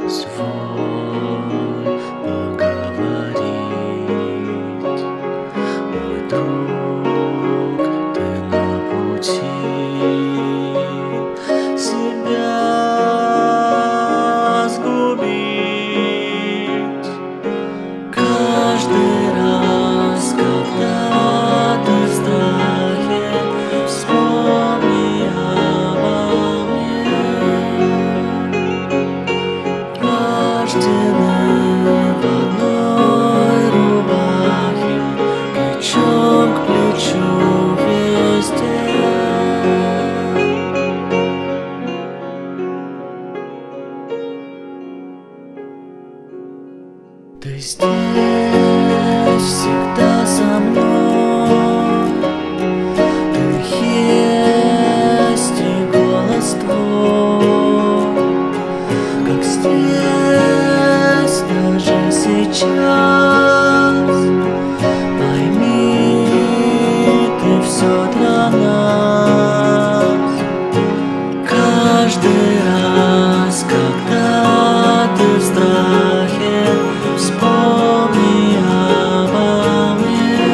свой поговорить. Мой друг, ты на пути себя сгубить. Каждый раз, когда ты в страхе, вспомни обо мне. Рождены в одной рубахе, плечом к плечу везде. Ты здесь всегда со мной, ты есть и голос твой, как здесь даже сейчас. Пойми, ты все для нас. Каждый раз, когда ты в страхе, вспомни обо мне.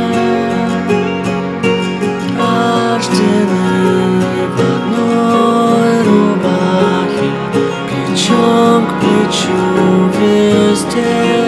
Рождены в одной рубахе, плечом к плечу везде.